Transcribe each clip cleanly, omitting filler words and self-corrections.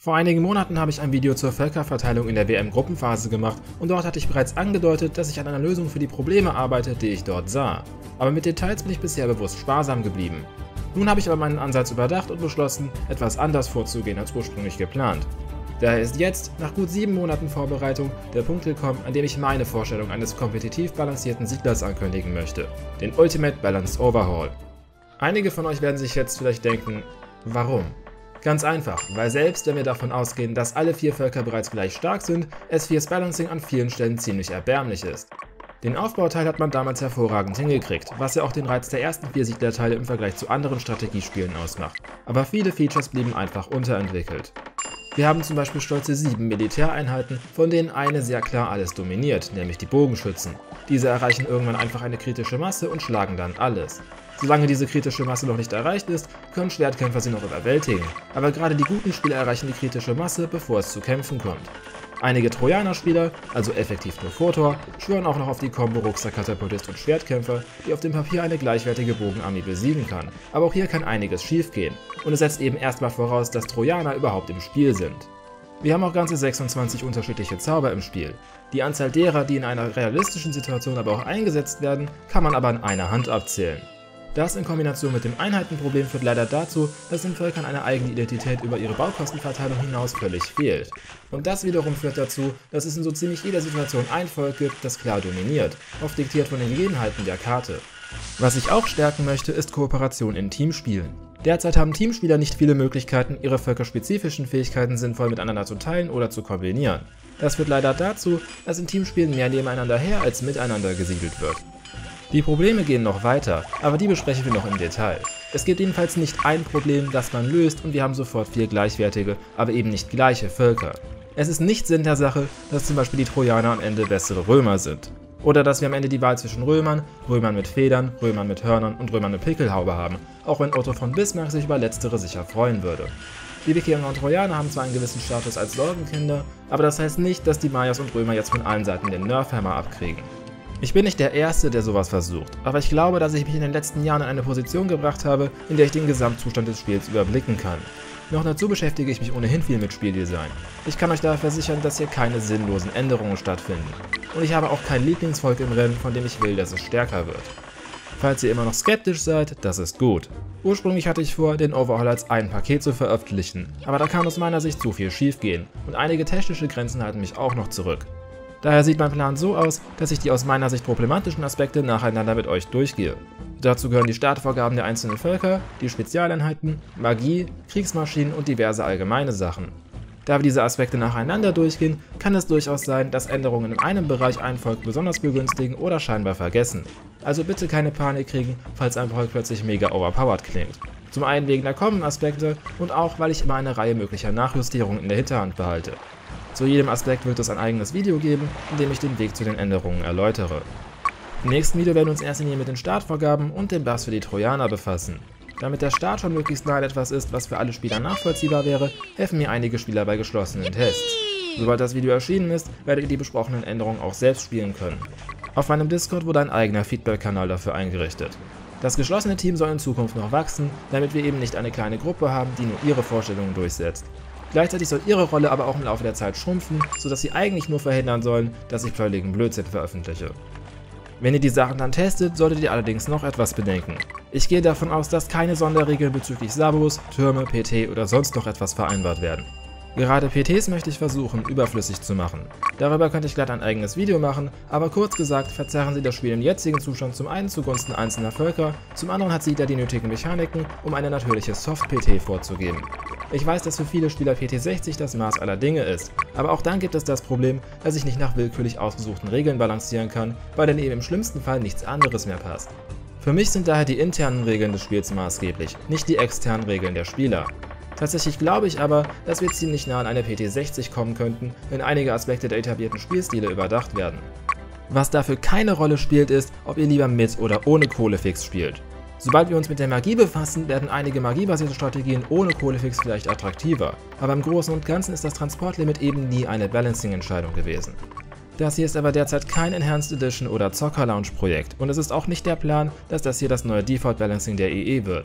Vor einigen Monaten habe ich ein Video zur Völkerverteilung in der WM-Gruppenphase gemacht und dort hatte ich bereits angedeutet, dass ich an einer Lösung für die Probleme arbeite, die ich dort sah. Aber mit Details bin ich bisher bewusst sparsam geblieben. Nun habe ich aber meinen Ansatz überdacht und beschlossen, etwas anders vorzugehen als ursprünglich geplant. Daher ist jetzt, nach gut 7 Monaten Vorbereitung, der Punkt gekommen, an dem ich meine Vorstellung eines kompetitiv balancierten Siedlers ankündigen möchte, den Ultimate Balanced Overhaul. Einige von euch werden sich jetzt vielleicht denken, warum? Ganz einfach, weil selbst wenn wir davon ausgehen, dass alle 4 Völker bereits gleich stark sind, S4's Balancing an vielen Stellen ziemlich erbärmlich ist. Den Aufbauteil hat man damals hervorragend hingekriegt, was ja auch den Reiz der ersten 4 Siedlerteile im Vergleich zu anderen Strategiespielen ausmacht. Aber viele Features blieben einfach unterentwickelt. Wir haben zum Beispiel stolze 7 Militäreinheiten, von denen eine sehr klar alles dominiert, nämlich die Bogenschützen. Diese erreichen irgendwann einfach eine kritische Masse und schlagen dann alles. Solange diese kritische Masse noch nicht erreicht ist, können Schwertkämpfer sie noch überwältigen, aber gerade die guten Spieler erreichen die kritische Masse, bevor es zu Kämpfen kommt. Einige Trojaner-Spieler, also effektiv nur Fotor, schwören auch noch auf die Kombo Rucksack-Katapultist und Schwertkämpfer, die auf dem Papier eine gleichwertige Bogenarmee besiegen kann. Aber auch hier kann einiges schiefgehen, und es setzt eben erstmal voraus, dass Trojaner überhaupt im Spiel sind. Wir haben auch ganze 26 unterschiedliche Zauber im Spiel. Die Anzahl derer, die in einer realistischen Situation aber auch eingesetzt werden, kann man aber an einer Hand abzählen. Das in Kombination mit dem Einheitenproblem führt leider dazu, dass den Völkern eine eigene Identität über ihre Baukostenverteilung hinaus völlig fehlt. Und das wiederum führt dazu, dass es in so ziemlich jeder Situation ein Volk gibt, das klar dominiert, oft diktiert von den Gegebenheiten der Karte. Was ich auch stärken möchte, ist Kooperation in Teamspielen. Derzeit haben Teamspieler nicht viele Möglichkeiten, ihre völkerspezifischen Fähigkeiten sinnvoll miteinander zu teilen oder zu kombinieren. Das führt leider dazu, dass in Teamspielen mehr nebeneinander her als miteinander gesiedelt wird. Die Probleme gehen noch weiter, aber die besprechen wir noch im Detail. Es gibt jedenfalls nicht ein Problem, das man löst und wir haben sofort 4 gleichwertige, aber eben nicht gleiche Völker. Es ist nicht Sinn der Sache, dass zum Beispiel die Trojaner am Ende bessere Römer sind. Oder dass wir am Ende die Wahl zwischen Römern, Römern mit Federn, Römern mit Hörnern und Römern mit Pickelhaube haben, auch wenn Otto von Bismarck sich über letztere sicher freuen würde. Die Wikinger und Trojaner haben zwar einen gewissen Status als Sorgenkinder, aber das heißt nicht, dass die Mayas und Römer jetzt von allen Seiten den Nerfhammer abkriegen. Ich bin nicht der Erste, der sowas versucht, aber ich glaube, dass ich mich in den letzten Jahren in eine Position gebracht habe, in der ich den Gesamtzustand des Spiels überblicken kann. Noch dazu beschäftige ich mich ohnehin viel mit Spieldesign. Ich kann euch daher versichern, dass hier keine sinnlosen Änderungen stattfinden. Und ich habe auch kein Lieblingsvolk im Rennen, von dem ich will, dass es stärker wird. Falls ihr immer noch skeptisch seid, das ist gut. Ursprünglich hatte ich vor, den Overhaul als ein Paket zu veröffentlichen, aber da kann aus meiner Sicht zu viel schiefgehen und einige technische Grenzen halten mich auch noch zurück. Daher sieht mein Plan so aus, dass ich die aus meiner Sicht problematischen Aspekte nacheinander mit euch durchgehe. Dazu gehören die Startvorgaben der einzelnen Völker, die Spezialeinheiten, Magie, Kriegsmaschinen und diverse allgemeine Sachen. Da wir diese Aspekte nacheinander durchgehen, kann es durchaus sein, dass Änderungen in einem Bereich ein Volk besonders begünstigen oder scheinbar vergessen. Also bitte keine Panik kriegen, falls ein Volk plötzlich mega overpowered klingt. Zum einen wegen der kommenden Aspekte und auch, weil ich immer eine Reihe möglicher Nachjustierungen in der Hinterhand behalte. Zu jedem Aspekt wird es ein eigenes Video geben, in dem ich den Weg zu den Änderungen erläutere. Im nächsten Video werden wir uns erst einmal mit den Startvorgaben und dem Buffs für die Trojaner befassen. Damit der Start schon möglichst nah an etwas ist, was für alle Spieler nachvollziehbar wäre, helfen mir einige Spieler bei geschlossenen Tests. Sobald das Video erschienen ist, werdet ihr die besprochenen Änderungen auch selbst spielen können. Auf meinem Discord wurde ein eigener Feedback-Kanal dafür eingerichtet. Das geschlossene Team soll in Zukunft noch wachsen, damit wir eben nicht eine kleine Gruppe haben, die nur ihre Vorstellungen durchsetzt. Gleichzeitig soll ihre Rolle aber auch im Laufe der Zeit schrumpfen, sodass sie eigentlich nur verhindern sollen, dass ich völligen Blödsinn veröffentliche. Wenn ihr die Sachen dann testet, solltet ihr allerdings noch etwas bedenken. Ich gehe davon aus, dass keine Sonderregeln bezüglich Sabos, Türme, PT oder sonst noch etwas vereinbart werden. Gerade PTs möchte ich versuchen, überflüssig zu machen. Darüber könnte ich glatt ein eigenes Video machen, aber kurz gesagt verzerren sie das Spiel im jetzigen Zustand zum einen zugunsten einzelner Völker, zum anderen hat sie da die nötigen Mechaniken, um eine natürliche Soft-PT vorzugeben. Ich weiß, dass für viele Spieler PT 60 das Maß aller Dinge ist, aber auch dann gibt es das Problem, dass ich nicht nach willkürlich ausgesuchten Regeln balancieren kann, weil dann eben im schlimmsten Fall nichts anderes mehr passt. Für mich sind daher die internen Regeln des Spiels maßgeblich, nicht die externen Regeln der Spieler. Tatsächlich glaube ich aber, dass wir ziemlich nah an eine PT 60 kommen könnten, wenn einige Aspekte der etablierten Spielstile überdacht werden. Was dafür keine Rolle spielt, ist, ob ihr lieber mit oder ohne Kohlefix spielt. Sobald wir uns mit der Magie befassen, werden einige magiebasierte Strategien ohne Kohlefix vielleicht attraktiver, aber im Großen und Ganzen ist das Transportlimit eben nie eine Balancing-Entscheidung gewesen. Das hier ist aber derzeit kein Enhanced Edition oder Zocker Lounge Projekt und es ist auch nicht der Plan, dass das hier das neue Default Balancing der EE wird.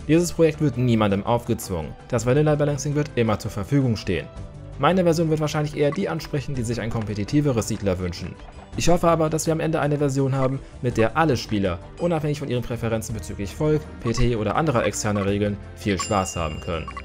Dieses Projekt wird niemandem aufgezwungen, das Vanilla Balancing wird immer zur Verfügung stehen. Meine Version wird wahrscheinlich eher die ansprechen, die sich ein kompetitiveres Siedler wünschen. Ich hoffe aber, dass wir am Ende eine Version haben, mit der alle Spieler, unabhängig von ihren Präferenzen bezüglich Volk, PT oder anderer externer Regeln, viel Spaß haben können.